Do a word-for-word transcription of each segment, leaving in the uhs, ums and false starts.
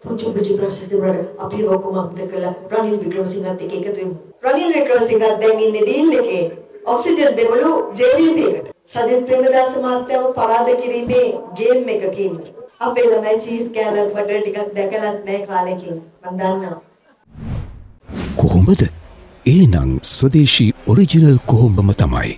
පුංචි පුංචි ප්‍රශ්න තිබුණාට අපි ඔක්කොම අමතක කළා රනිල් වික්‍රමසිංහත් එක්ක එකතු වෙමු. රනිල් වික්‍රමසිංහත් දැන් ඉන්නේ ඩීල් එකේ ඔක්සිජන් දෙමළු ජේවීපී එකට. සජිත් ප්‍රේමදාස මහත්තයාව පරාද කිරීමේ ගේම් එකකින් අපේ ළමයි චීස් කෑල්ලක් බටර් ටිකක් දැකලත් නැහැ කාලෙකින්. මම දන්නවා. කොහොමද? ඒනම් ස්වදේශී ඔරිජිනල් කොහොඹම තමයි.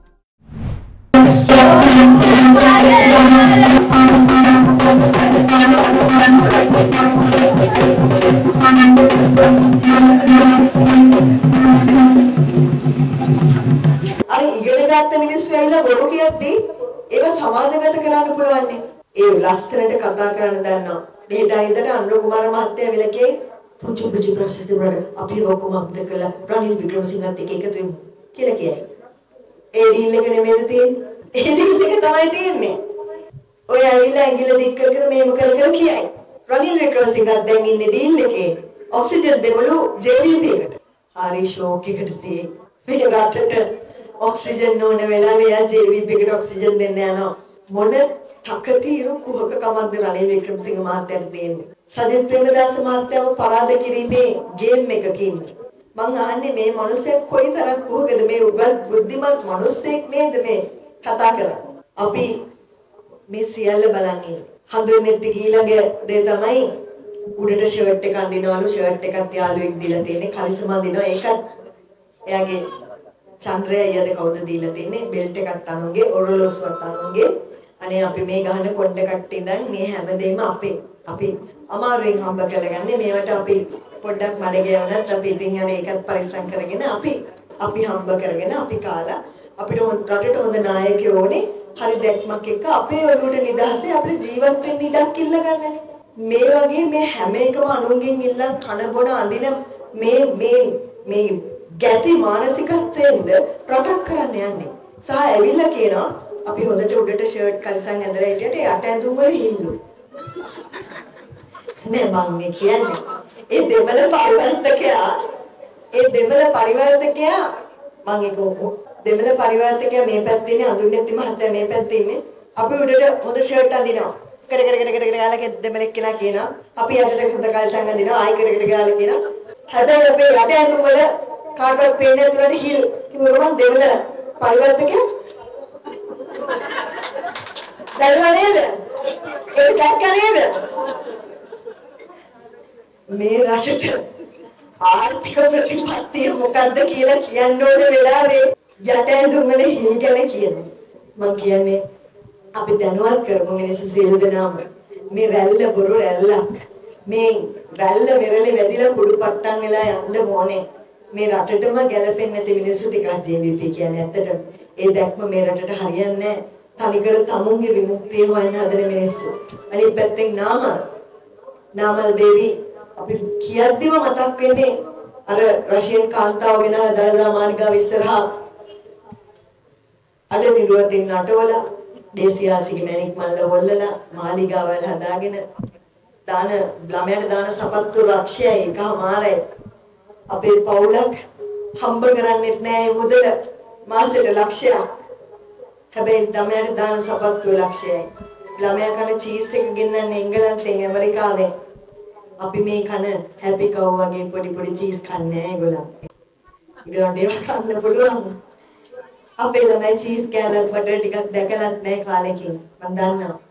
අර ඉගෙන ගත්ත මිනිස්සු ඇවිල්ලා බොරු කියද්දී ඒක සමාජගත කරන්න පුළුවන් නේ. ඒ ලස්සනට කතා කරන්න දන්නවා. මෙහෙට අනිද්දට අනුර කුමාර මහත්තයා විලකේ පුංචි පුංචි ප්‍රශ්න තිබුණාට අපි ඔක්කොම අමතක කළා රනිල් වික්‍රමසිංහත් එක්ක එකතු වෙමු කියලා කියයි. ඒ ඩීල් එක නෙමෙයිද තියෙන්නේ? ඒ ඩීල් එක තමයි තියෙන්නේ. ඔය ඇවිල්ලා ඇඟිල්ල දික් කර කර මේම කර කර කියයි. රනිල් වික්‍රමසිංහත් දැන් ඉන්නේ ඩීල් එකේ ඔක්සිජන් දෙමළු ජේවීපී එකට. හරි ෂෝක් එකකට තියෙයි. මේ රටට ඔක්සිජන් ඕන වෙලාවෙ යා ජේවීපී එකට ඔක්සිජන් දෙන්න යනවා. මොන තකතිරු කුහක කමක්ද රනිල් වික්‍රමසිංහ මහත්තයාට තියෙන්නේ. සජිත් ප්‍රේමදාස මහත්තයාව පරාද කිරීමේ ගේම් එකකින් මං අහන්නේ මේ මිනිස්සෙක් කොයිතරම් කුහකද මේ උගත් බුද්ධිමත් මිනිස්සෙක් නේද මේ කතා කරන්නේ. අපි මේ සියල්ල බලන් ඉන්නේ. හඳුන්නෙත් ඊළඟ දේ තමයි උඩට ෂර්ට් එක අඳිනවලු ෂර්ට් එකත් යාළුවෙක් දීලා තියෙන්නේ කලිසම අඳිනවා ඒකත් එයාගේ චන්ද්‍රය යද කවුද දීලා තියෙන්නේ බෙල්ට් එකත් අනුන්ගේ ඔරලෝසුවත් අනුන්ගේ අනේ අපි මේ ගහන කොණ්ඩ කට්ටේ ඉඳන් මේ හැමදේම අපේ අපි අමාරුවෙන් හම්බ කරගන්නේ මේවට අපි පොඩ්ඩක් මඩ ගෑවුනත් අපි ඉතින් යන ඒකත් පරිස්සම් කරගෙන අපි අපි හම්බ කරගෙන අපි කාලා අපිට රටට හොඳ නායකයෝ ඕනේ හරි දැක්මක් එක්ක අපේ ඔළුවට නිදහසේ අපිට ජීවත් වෙන්න ඉඩක් ඉල්ල ගන්න. මේ වගේ මේ හැම එකම අනුන්ගෙන් ඉල්ලන් කන බොන අඳින මේ මේ මේ ගැටි මානසිකත්වයෙන්ද රටක් කරන්න යන්නේ. සහ ඇවිල්ලා කියනවා අපි හොඳට උඩට ෂර්ට් කල්සන් ඇඳලා හිටියට යට ඇඳුම් වල හිල්ලු. නේ මම මේ කියන්නේ ඒ දෙමළ පරිවර්තකයා ඒ දෙමළ පරිවර්තකයා මම ඒක දෙමළ පරිවර්තකයා මේ පැත්තේ ඉන්නේ හඳුන්නෙත් මහත්තයා මේ පැත්තේ ඉන්නේ අපි උඩට හොඳ ෂර්ට් අඳිනවා කර කර කර කර ගාලා දෙමළෙක් කියලා කියනවා අපි යටට හොඳ කල්සන් අඳිනවා ආයි කර කර ගාලා කියනවා හැබැයි අපේ යට ඇඳුම් වල කාටවත් පේන්නේ නැතුනට හිල් කිව්වම දෙමළ පරිවර්තකයා දැල්වා නේද ඒක දැක්කා නේද මේ රටට ආර්ථික ප්‍රතිපත්තිය මොකද්ද කියලා කියන්න ඕන වෙලාවේ යට ඇඳුම් වල හිල් ගැන කියන්නේ මම කියන්නේ අපි දැනුවත් කරමු මිනිස්සු සියලු දෙනාම මේ රැල්ල බොරු රැල්ලක් මේ රැල්ල මෙරළේ වැදිලා කුඩු පට්ටම් වෙලා යන්න ඕනේ මේ රටටම ගැලපෙන්නේ නැති මිනිස්සු ටිකක් ජීවිපී කියන්නේ ඇත්තට ඒ දැක්ම මේ රටට හරියන්නේ නැහැ තනිකර තමුන්ගේ විමුක්තිය හොයන හදන මිනිස්සු අනිත් පැත්තෙන් නාමල් නාමල් බේබි අපි කියද්දිම මතක් වෙන්නේ අර රෂියන් කාන්තාව ගෙනලා දළදා මාලිගාව ඉස්සරහා අඩ නිරුවතින් නටවල දේශියාචිගේ මැණික් මල්ල හොල්ලලා මාලිගාවල් හදාගෙන දාන ළමයට දාන සපත්තු ලක්ෂයයි එකමාරයි අපේ පවුලක් හම්බ කරන්නේත් නෑ මුදල මාසෙට ලක්ෂයක් හැබැයි ළමයට දාන සපත්තු ලක්ෂයයි ළමයා කන චීස් එක ගෙන්නන්නේ එංගලන්තෙන් ඇමරිකාවෙන් අපි මේ කන හැපි කව් වගේ පොඩි පොඩි චීස් කන්නේ ඒගොල්ලෝ. ඒගොල්ලන්ට ඒක කන්න පුළුවන්. අපේ ළමයි චීස් කෑල්ලක් බටර් ටිකක් දැකලත් නැහැ කාලෙකින්. මම දන්නවා.